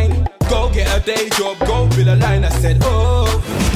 grind. Go get a day job, go build a line. I said, oh.